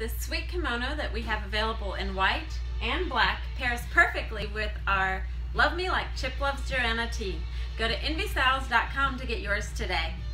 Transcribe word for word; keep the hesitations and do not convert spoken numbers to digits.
This sweet kimono that we have available in white and black pairs perfectly with our Love Me Like Chip Loves JoAnna tee. Go to envy styles dot com to get yours today.